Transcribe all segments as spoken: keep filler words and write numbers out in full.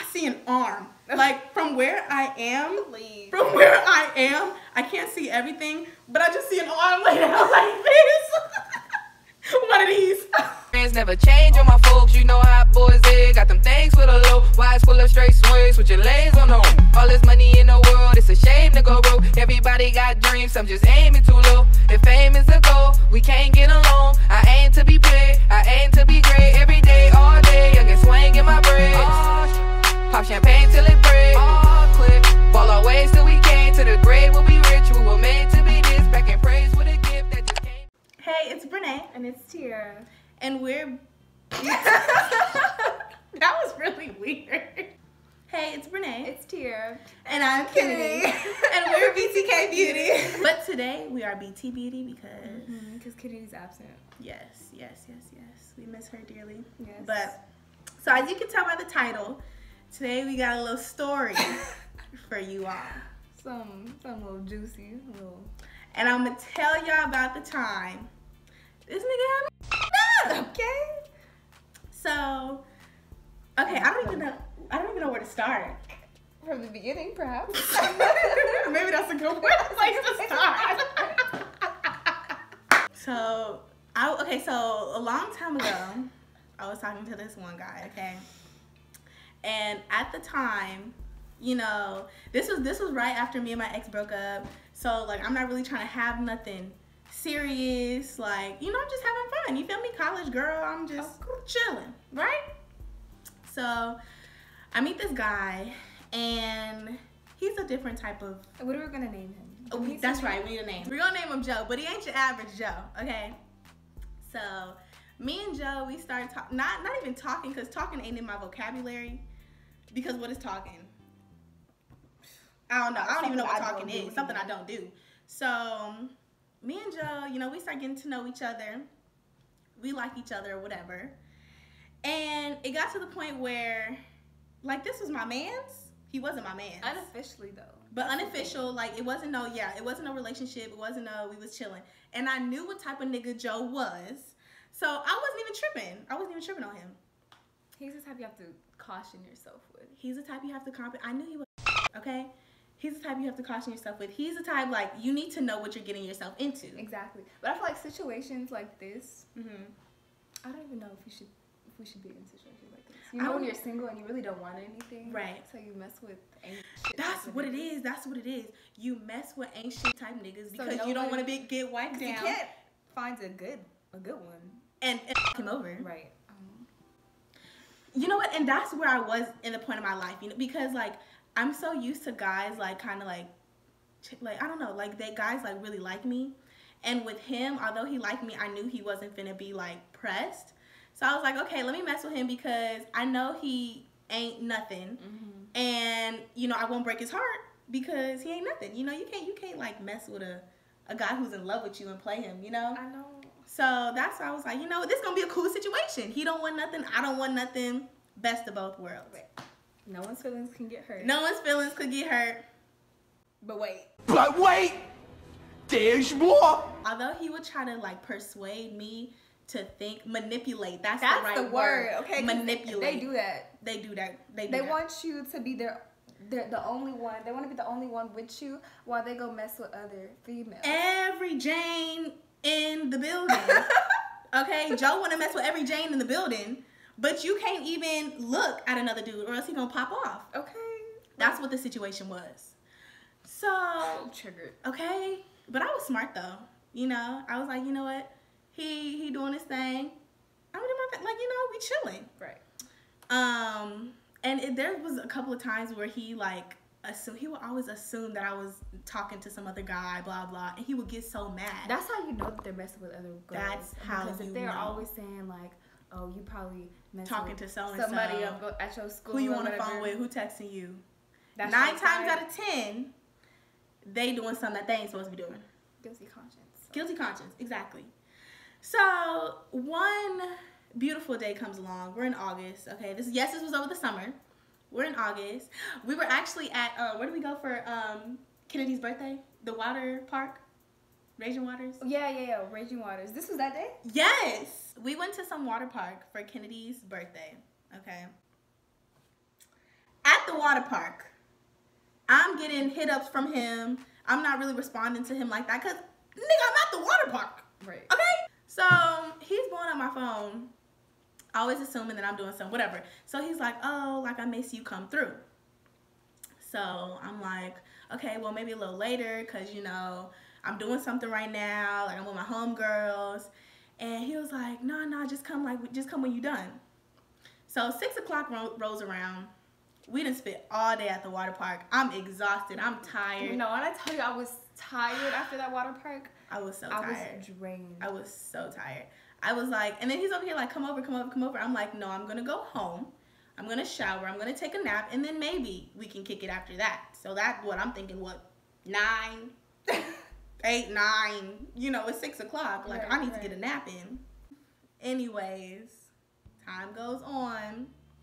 see an arm. Like, from where I am, Please. from where I am, I can't see everything, but I just see an arm laid out like this. One of these. Friends never change on my folks, you know how boys is. Got them things for the low, wise full of straight swings with your legs on home. All this money in the world, it's a shame to go broke. Everybody got dreams, I'm just aiming too low. If fame is the goal, we can't get along. I aim to be big, I aim to be great. Every day, all day, young and swing in my braids. Oh, pop champagne till it breaks. All clear, ball our ways till we came to the grave. We'll be rich, we were made to be this. Back in praise with a gift that just came. Hey, it's Brene. And it's Tia. And we're... That was really weird. Hey, it's Brene. It's Tia. And I'm Kennedy. And we're B T K Beauty. But today, we are B T Beauty because... Because mm-hmm, Kennedy's absent. Yes, yes, yes, yes. We miss her dearly. Yes. But, so as you can tell by the title, today we got a little story for you all. Some, some little juicy, little... And I'm going to tell y'all about the time this nigga had me up. Okay? So, okay, I don't even know, I don't even know where to start. From the beginning, perhaps. Maybe that's a good place to start. So, I, okay, so a long time ago, I was talking to this one guy, okay? And at the time, you know, this was this was right after me and my ex broke up. So, like, I'm not really trying to have nothing serious. Like, you know, I'm just having fun. You feel me? College girl, I'm just chilling, right? So, I meet this guy, and he's a different type of... What are we going to name him? Oh, we, that's right, we need a name. We're going to name him Joe, but he ain't your average Joe, okay? So, me and Joe, we started talking, not, not even talking, because talking ain't in my vocabulary. Because what is talking? I don't know. I don't even know what talking is. Something I don't do. So, me and Joe, you know, we start getting to know each other. We like each other or whatever. And it got to the point where, like, this was my man's. He wasn't my man's. Unofficially, though. But unofficial, like, it wasn't no, yeah, it wasn't no relationship. It wasn't no, we was chilling. And I knew what type of nigga Joe was. So, I wasn't even tripping. I wasn't even tripping on him. He's the type you have to caution yourself with. He's the type you have to comp. I knew he was, okay? He's the type you have to caution yourself with. He's the type, like, you need to know what you're getting yourself into. Exactly. But I feel like situations like this, mm-hmm. I don't even know if you should, if we should be in situations like this. You know when you're single and you really don't want anything? Right. So you mess with ain't shit. That's what it is. That's what it is. You mess with ain't shit type niggas because so you don't want to be get wiped down. You can't find a good, a good one. And, and f him over. Right. Um, you know what? And that's where I was in the point of my life, you know, because, like, I'm so used to guys, like, kind of, like, like, I don't know, like, they guys, like, really like me. And with him, although he liked me, I knew he wasn't finna be, like, pressed. So I was like, okay, let me mess with him because I know he ain't nothing. Mm-hmm. And, you know, I won't break his heart because he ain't nothing. You know, you can't, you can't, like, mess with a, a guy who's in love with you and play him, you know? I know. So that's why I was like, you know, this gonna be a cool situation. He don't want nothing, I don't want nothing. Best of both worlds. Wait. No one's feelings can get hurt. No one's feelings could get hurt. But wait. But wait! There's more! Although he would try to, like, persuade me to think, manipulate. That's, That's the right the word. word. Okay. Manipulate. They do that. They do that. They do They that. want you to be their, their, the only one. They want to be the only one with you while they go mess with other females. Every Jane in the building. Okay? Joe want to mess with every Jane in the building. But you can't even look at another dude or else he gonna pop off. Okay. That's what the situation was. So, triggered. Okay. But I was smart though. You know, I was like, you know what? He he doing his thing. I'm doing my thing. Like, you know, we chilling. Right. Um, and it, there was a couple of times where he like assume he would always assume that I was talking to some other guy, blah blah, and he would get so mad. That's how you know that they're messing with other girls. That's how because you if they're know. always saying like, oh, you probably messing talking with to so and somebody so. up at your school. Who you on the phone with? Who texting you? That's Nine times out of ten, they doing something that they ain't supposed to be doing. Guilty conscience. So. Guilty conscience, exactly. So one beautiful day comes along. We're in August. Okay, this yes, this was over the summer. We're in August. We were actually at uh, where did we go for um, Kennedy's birthday? The water park, Raging Waters. Yeah, yeah, yeah, Raging Waters. This was that day? Yes, we went to some water park for Kennedy's birthday. Okay. the water park. I'm getting hit ups from him. I'm not really responding to him like that because, nigga, I'm at the water park. Right. Okay? So he's blowing up my phone, always assuming that I'm doing something, whatever. So he's like, oh, like I may see you come through. So I'm like, okay, well, maybe a little later because, you know, I'm doing something right now. Like I'm with my homegirls. And he was like, no, no, just come like, just come when you're done. So six o'clock ro- rolls around. We done spent all day at the water park. I'm exhausted. I'm tired. You know, when I tell you I was tired after that water park, I was so I tired. was drained. I was so tired. I was like, and then he's over here like, come over, come over, come over. I'm like, no, I'm going to go home. I'm going to shower. I'm going to take a nap. And then maybe we can kick it after that. So that's what I'm thinking, what, nine, eight, nine. You know, it's six o'clock. Like, right, I need right. to get a nap in. Anyways, time goes on.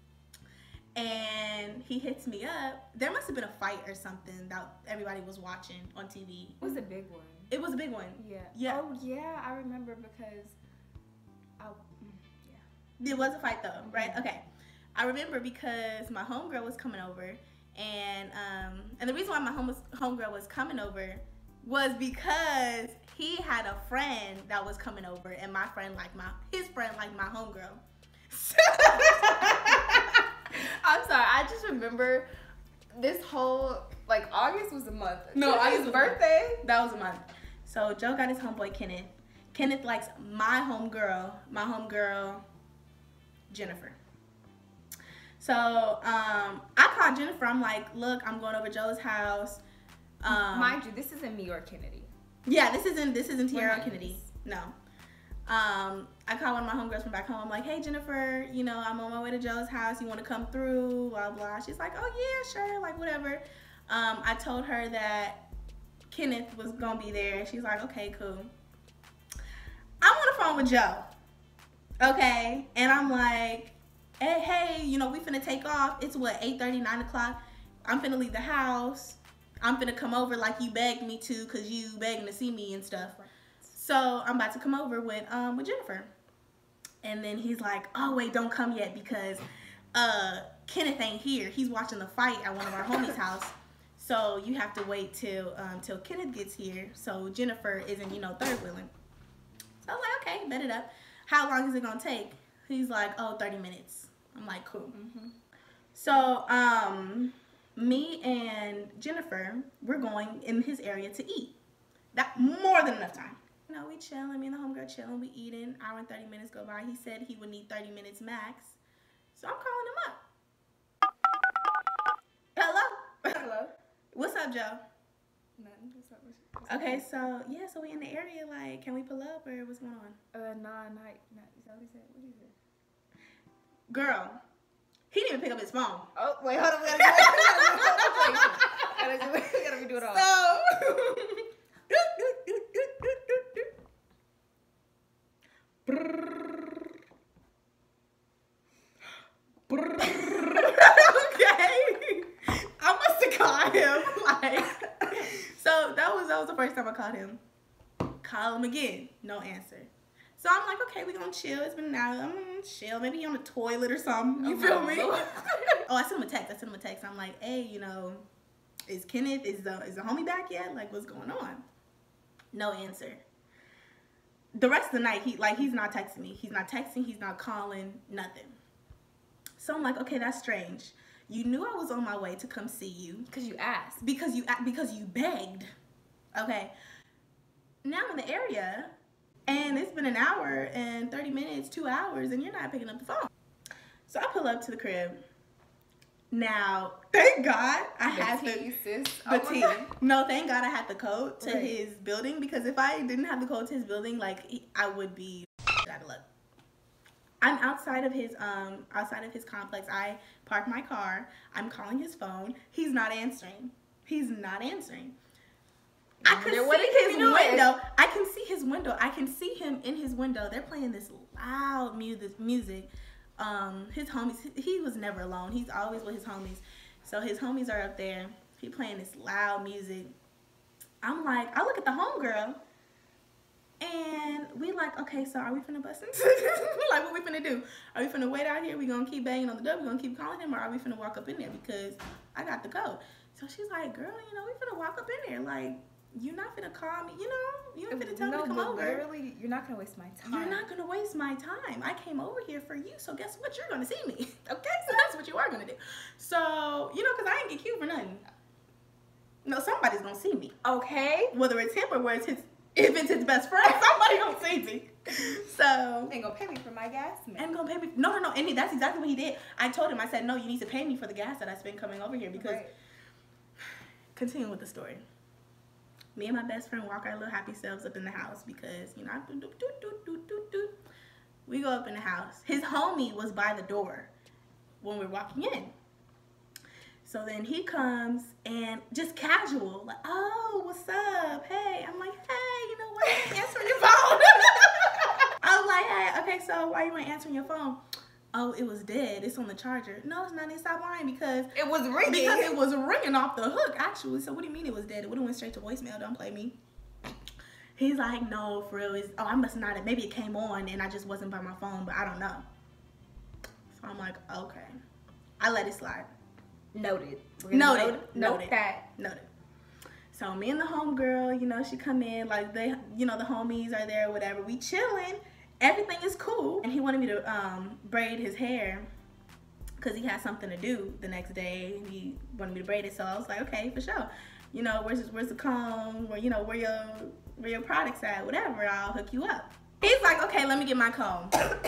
And he hits me up. There must have been a fight or something that everybody was watching on T V. It was a big one. It was a big one. Yeah. Yeah. Oh, yeah, I remember because I, yeah. It was a fight though, right? Okay. I remember because my homegirl was coming over, and um, and the reason why my home was, homegirl was coming over was because he had a friend that was coming over, and my friend liked my his friend liked my homegirl. I'm sorry, I just remember this whole, like, August was a month. No, August August was birthday. That was a month. So Joe got his homeboy Kenneth. Kenneth likes my homegirl, my homegirl Jennifer. So um, I called Jennifer. I'm like, look, I'm going over to Joe's house. Um, Mind you, this isn't me or Kennedy. Yeah, this isn't this isn't Tierra We're Kennedy. No. Um, I called one of my homegirls from back home. I'm like, hey Jennifer, you know, I'm on my way to Joe's house. You want to come through? Blah blah. She's like, oh yeah, sure, like whatever. Um, I told her that Kenneth was gonna be there. She's like, okay, cool. I'm on the phone with Joe. Okay, and I'm like, hey, hey, you know, we finna take off. It's what, eight thirty, nine o'clock. I'm finna leave the house. I'm finna come over like you begged me to, cause you begging to see me and stuff. So I'm about to come over with um with Jennifer. And then he's like, oh wait, don't come yet because uh Kenneth ain't here. He's watching the fight at one of our homies' house. So you have to wait till um till Kenneth gets here. So Jennifer isn't, you know, third wheeling. So I was like, okay, bet it up. How long is it gonna take? He's like, oh, thirty minutes. I'm like, cool. Mm-hmm. So um me and Jennifer, we're going in his area to eat. That more than enough time. You know, we chilling, me and the homegirl chilling, we eating. Hour and thirty minutes go by. He said he would need thirty minutes max. So I'm calling him up. Hello? Hello? What's up, Joe? Nothing. What's up? What's up? Okay, so, yeah, so we in the area, like, can we pull up or what's going on? Uh, nah, nah, nah. Is that what he said? What did he say? Girl, he didn't even pick up his phone. Oh, wait, hold on. We gotta do it. We gotta redo it all. So, okay, I must have called him. Like, so that was that was the first time I called him. Call him again, no answer. So I'm like, okay, we gonna chill. It's been an hour. I'm gonna chill. Maybe he on the toilet or something. You feel me? Oh, I sent him a text. I sent him a text. I'm like, hey, you know, is Kenneth, is the is the homie back yet? Like, what's going on? No answer. The rest of the night, he like he's not texting me. He's not texting. He's not calling. Nothing. So I'm like, okay, that's strange. You knew I was on my way to come see you Because you asked. because you because you begged. Okay. Now I'm in the area, and it's been an hour and thirty minutes, two hours, and you're not picking up the phone. So I pull up to the crib. Now, thank God I The had tea, the sis. the Oh my T. God. No, thank God I had the code to Right. his building, because if I didn't have the code to his building, like he- I would be out of luck. I'm outside of his um outside of his complex. I park my car. I'm calling his phone. He's not answering. He's not answering. I can Wonder what he see could his be doing. window. I can see his window. I can see him in his window. They're playing this loud music. Music. Um, his homies. He was never alone. He's always with his homies. So his homies are up there. He playing this loud music. I'm like, I look at the homegirl, And we like, okay, so are we finna bust into like, what we finna do? Are we finna wait out here? We gonna keep banging on the door? We gonna keep calling him? Or are we finna walk up in there? Because I got the code. So she's like, girl, you know, we finna walk up in there. Like, you're not finna call me, you know? You're not finna tell no, me to come but over. Literally, you're not gonna waste my time. You're not gonna waste my time. I came over here for you, so guess what? You're gonna see me. Okay? So that's what you are gonna do. So, you know, because I ain't get cute for nothing. No, somebody's gonna see me. Okay. Whether it's him or whether it's his, if it's his best friend, somebody gonna see me. So. Ain't gonna pay me for my gas, man. And gonna pay me. No, no, no. And that's exactly what he did. I told him, I said, no, you need to pay me for the gas that I spent coming over here because. Right. Continue with the story. Me and my best friend walk our little happy selves up in the house because, you know, do, do, do, do, do, do, do. We go up in the house. His homie was by the door when we're walking in. So then he comes and just casual, like, oh, what's up? Hey. I'm like, hey, you know what? I ain't answering your phone. I was like, hey, okay, so why you ain't answering your phone? Oh, it was dead. It's on the charger. No, it's not. They stopped lying because it was ringing. Because it was ringing off the hook, actually. So what do you mean it was dead? It would have went straight to voicemail. Don't play me. He's like, no, for real. It's, oh, I must not have. Maybe it came on and I just wasn't by my phone, but I don't know. So I'm like, okay. I let it slide. Noted. Noted. Noted. Note that. Noted. So me and the homegirl, you know, she come in like they, you know, the homies are there, or whatever. We chilling. Everything is cool. And he wanted me to um, braid his hair because he had something to do the next day. He wanted me to braid it. So I was like, okay, for sure. You know, where's where's the comb? Where, you know, where your where your products at? Whatever, I'll hook you up. He's like, okay, let me get my comb.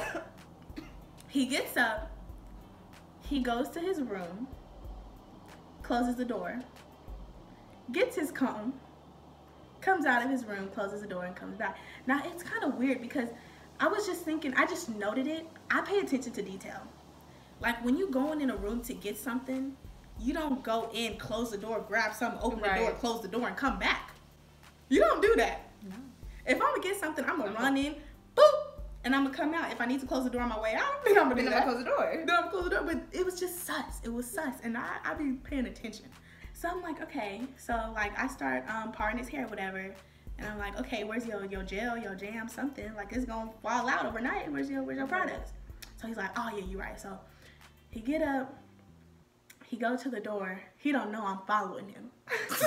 He gets up. He goes to his room. Closes the door. Gets his comb. Comes out of his room, closes the door, and comes back. Now, it's kind of weird because I was just thinking, I just noted it. I pay attention to detail. Like when you going in a room to get something, you don't go in, close the door, grab something, open right. the door, close the door, and come back. You don't do that. No. If I'm gonna get something, I'm gonna no. run in, boop, and I'm gonna come out. If I need to close the door on my way out, then I'm gonna do then that. I'm gonna close the door. Then I'm gonna close the door. But it was just sus. It was sus, and I I be paying attention. So I'm like, okay. So like I start um parting his hair, whatever. And I'm like, okay, where's your, your gel, your jam, something? Like, it's going to fall out overnight. Where's your, where's your products? So he's like, oh, yeah, you're right. So he get up. He go to the door. He don't know I'm following him. he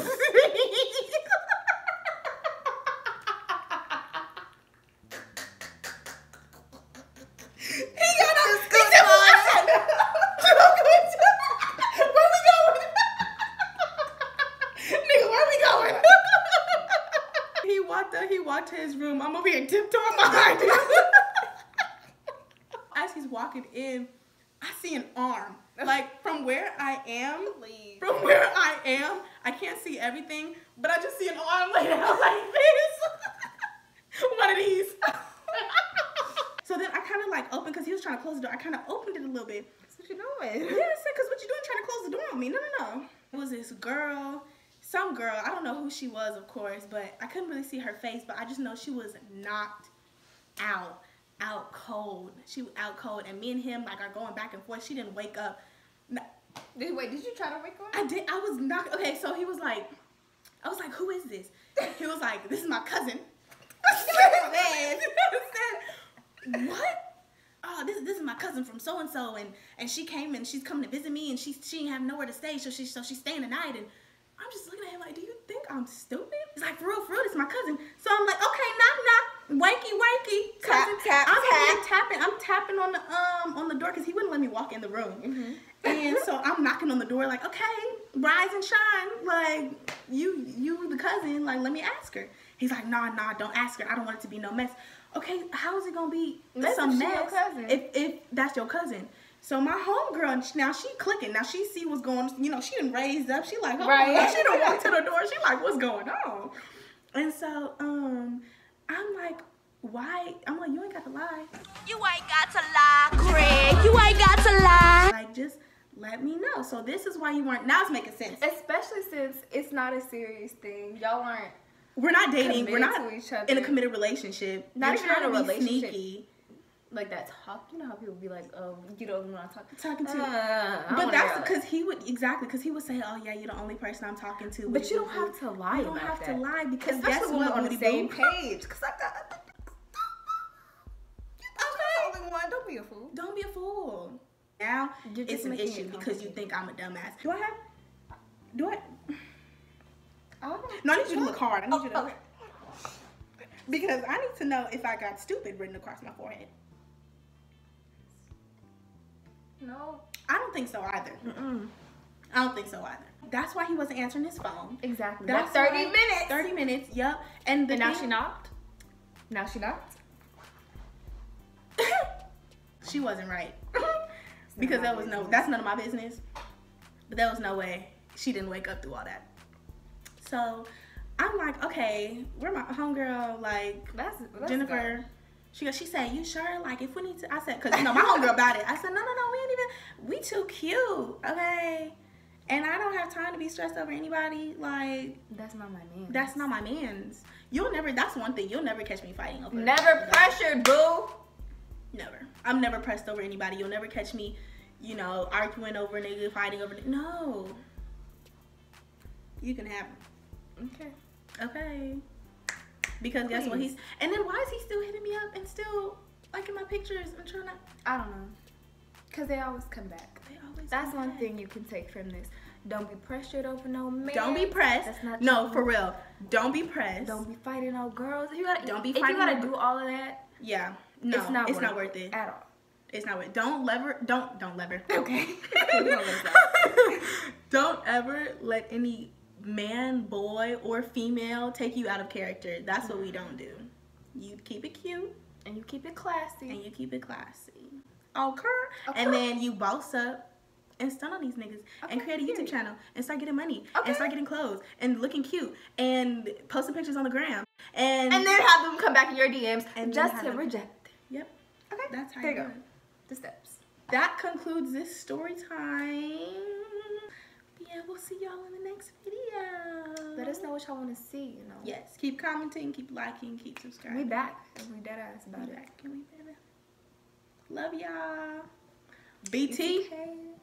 got up. He said, where we going? Nigga, where we going? He walked up, he walked to his room. I'm over here tiptoeing behind him. As he's walking in, I see an arm. Like from where I am, Please. from where I am, I can't see everything, but I just see an arm laid out like this. One of these. So then I kind of like opened, because he was trying to close the door. I kind of opened it a little bit. That's what you doing? Yeah, I said, because what you doing trying to close the door on me? No, no, no. It was this girl. Some girl, I don't know who she was, of course, but I couldn't really see her face, but I just know she was knocked out, out cold. She was out cold, and me and him, like, are going back and forth. She didn't wake up. No. Did, wait, did you try to wake up? I did. I was knocked. Okay, so he was like, I was like, who is this? He was like, this is my cousin. I said, what? Oh, this, this is my cousin from so-and-so, and, and she came, and she's coming to visit me, and she, she didn't have nowhere to stay, so, she, so she's staying the night, and I'm just looking at him like, do you think I'm stupid? He's like, for real, for real, this is my cousin. So I'm like, okay, knock, knock, wakey, wakey, cousin. Tap, tap, I'm tap. tapping, I'm tapping on the um on the door because he wouldn't let me walk in the room. Mm-hmm. And so I'm knocking on the door like, okay, rise and shine, like you, you the cousin, like let me ask her. He's like, nah, nah, don't ask her. I don't want it to be no mess. Okay, how is it gonna be That's some mess your cousin. if if that's your cousin? So my homegirl, now she clicking. Now she see what's going on. You know, she done raised up. She like, oh, right. She done walked to the door. She like, what's going on? And so um, I'm like, why? I'm like, you ain't got to lie. You ain't got to lie, Craig. You ain't got to lie. Like, just let me know. So this is why you weren't. Now it's making sense. Especially since it's not a serious thing. Y'all aren't. We're not dating. We're not to each other. in a committed relationship. Not You're even in a trying to be relationship. sneaky. Like that talk, you know how people be like, oh, you don't want to talk. Talking to, uh, but that's because he would exactly because he would say, oh yeah, you're the only person I'm talking to. But you don't have to lie. You don't about have that. to lie because Especially guess when what? we're on the same page. Cause I got. Don't be a fool. Now You're just it's an making issue it because you think I'm a dumbass. Do I have? Do I? Oh. No, I need you to look hard. I need Oh, you to. okay. Because I need to know if I got stupid written across my forehead. No. I don't think so either. Mm-mm. I don't think so either. That's why he wasn't answering his phone. Exactly. That's That's thirty why- minutes. thirty minutes, yep. And, the And now thing- she knocked. Now she knocked. she wasn't right. Because that was no, that's none of my business. But there was no way she didn't wake up through all that. So I'm like, okay, we're my homegirl, like Let's, let's Jennifer. go. She goes, she said, you sure? Like if we need to, I said, cause you know my homegirl about it. I said, no, no, no, we ain't even, we too cute, okay? And I don't have time to be stressed over anybody. Like That's not my man. that's not my man's. You'll never. That's one thing. You'll never catch me fighting over. Never pressured, boo. Never. I'm never pressed over anybody. You'll never catch me, you know, arguing over a nigga, fighting over. No. You can have him. Okay. Okay. Because guess what? Please. He's and then why is he still hitting me up and still liking my pictures? I'm trying to. I don't know. Cause they always come back. They always That's come one back. thing you can take from this. Don't be pressured over no man. Don't be pressed. That's not no, true. for real. Don't be pressed. Don't be fighting no girls. If you gotta, Don't be if fighting you gotta no- do all of that, Yeah. No, it's not. it's worth not worth it. at all. It's not worth. Don't lever. Don't don't lever. Okay. We don't let it Don't ever let any man, boy, or female take you out of character. That's what we don't do. You keep it cute And you keep it classy. and you keep it classy. Okay. Okay. And then you boss up and stun on these niggas and Okay, create a YouTube period. channel and start getting money Okay. and start getting clothes and looking cute and posting pictures on the gram and And then have them come back in your D Ms And then just have to them- reject them. Yep. Okay. That's how there you you do go. it. The steps. That concludes this story time. Yeah, we'll see y'all in the next video. Let us know what y'all want to see, you know. Yes, keep commenting, keep liking, keep subscribing. We back. And we dead ass about We it. back and we better. Love y'all. B T. Okay.